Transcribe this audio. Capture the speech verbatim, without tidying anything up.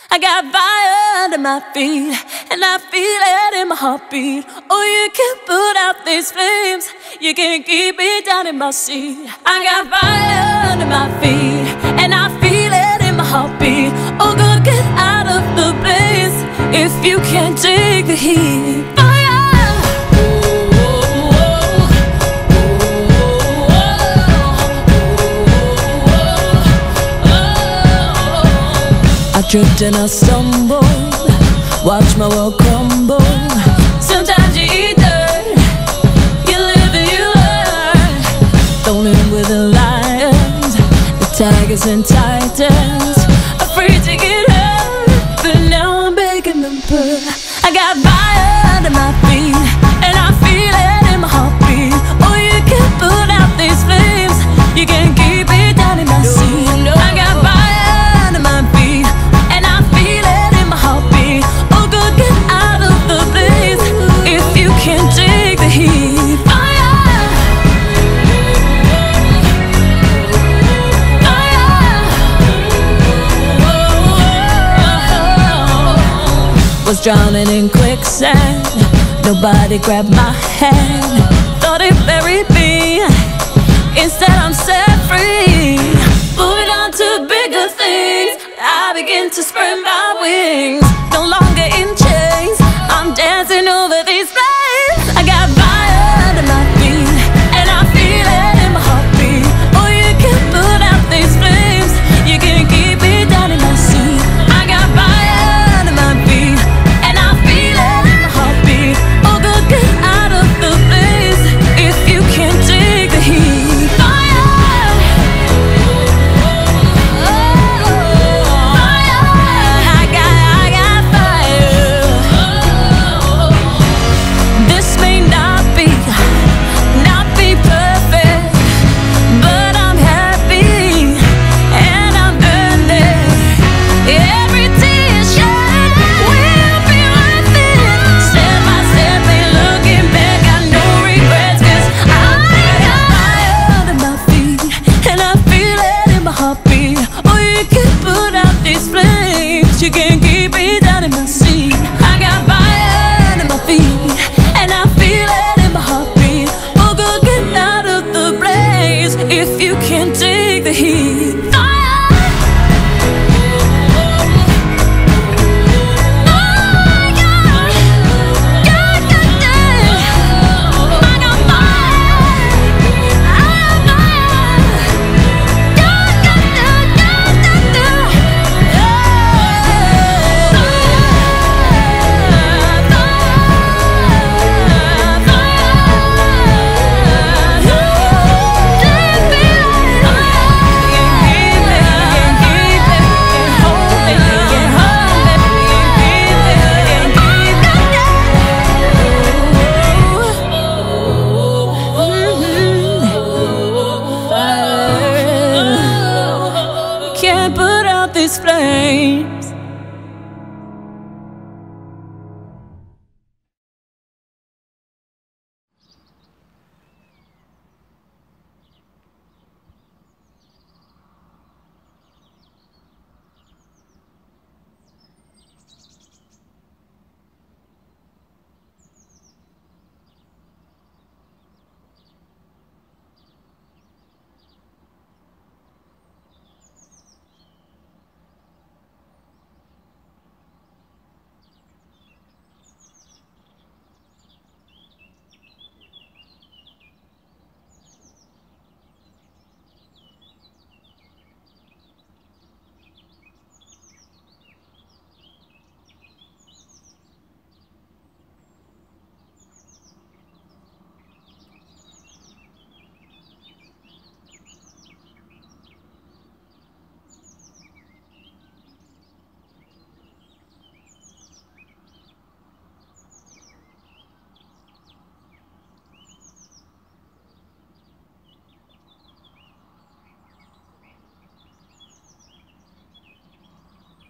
I got fire under my feet, and I feel it in my heartbeat. Oh, you can't put out these flames, you can't keep it down in my seat. I got fire under my feet, and I feel it in my heartbeat. Oh, girl, get out of the blaze if you can't take the heat. I tripped and I stumbled, watch my world crumble. Sometimes you eat dirt, you live and you learn. Thrown in with the lions, the tigers and titans, afraid to get hurt, but now I'm begging them purr. I got fire under my feet, and I feel it in my heartbeat. Oh, you can't put out these flames, you can't keep it down in my seat. I got fire under my feet, and I feel it in my heartbeat. Oh, girl, get out of the blaze if you can't take the heat. Fire, fire. Was drowning in quicksand, nobody grabbed my hand. Thought it buried me, instead I'm set free. Moving on to bigger things, I begin to spread my wings. No longer in chains, I'm dancing over these flames. I got fire under my feet, and I feel it in my heartbeat. Oh, you can't put out these flames, you can't keep it down in my seat. I got fire under my feet, and I feel it in my heartbeat. Oh, girl, get out of the blaze if you can't take the heat. Fire, I got, I got fire. This may not be, not be perfect, but I'm happy and I'm earning. Every tear shed will be worth it. Step by step, ain't looking back, got no regrets, 'cause I got fire under my feet, and I feel it in my heartbeat. Oh, you can't put out these flames, you can't keep it down in my seat. I got fire under my feet, and I feel it in my heartbeat. Oh, girl, get out of the blaze if you can't take the heat. Can't put out this flame.